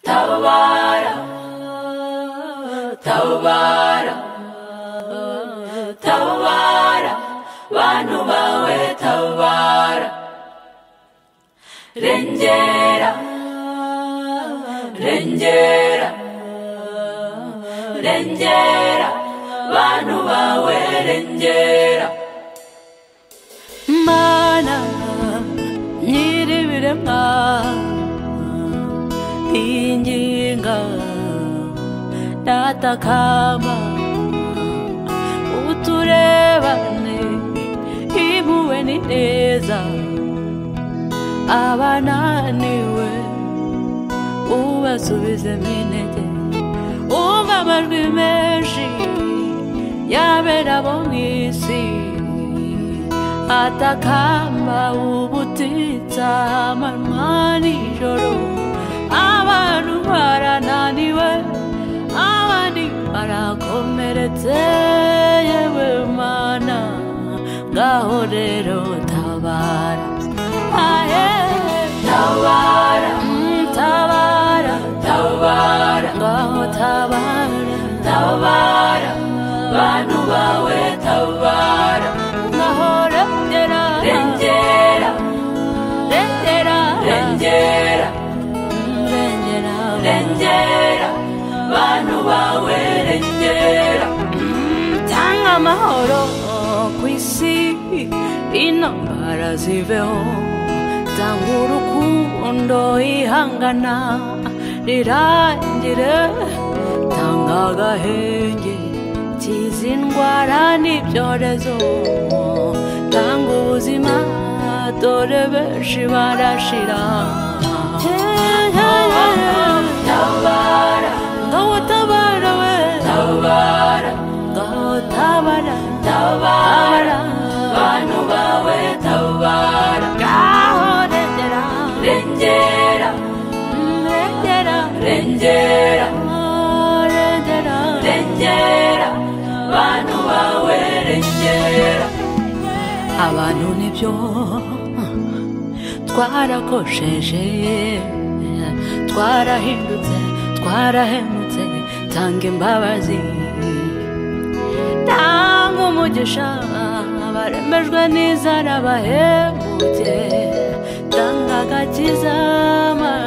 Tabara, tabara, tabara, bantu bawe tabara. Rengera, rengera, rengera, bantu bawe rengera. Mana nyiribiremwa inginga datakama uturebane impuhwe ni neza abananiwe ubasubizemo intege umva amajwi menshi yabera bo mw'isi atakamba ubutitsa amanywa nijoro abantu barananiwe abandi barakomeretse yewe Mana ngaho rero tabara tabara tabara tabara ngaho tabara tabara bantu bawe tabara ngaho rengera rengera rengera rengera rengera rengera bantu bawe rengera tanga amahoro kw'isi intambara ziveho tanga urukundo ihangana rirangire tanga agahenge kiza indwara n'ibyorezo tanga ubuzima dore benshi barashira. Tabara, ngaho tabara we tabara, ngaho tabara tabara bantu bawe tabara. Ngaho rengera rengera rengera rengera rengera rengera bantu bawe rengera. Abantu nibyo twarakosheje twarahindutse twarahemutse tanga imbabazi tanga umugisha baremejwe n'inzara bahemutse tanga agakiza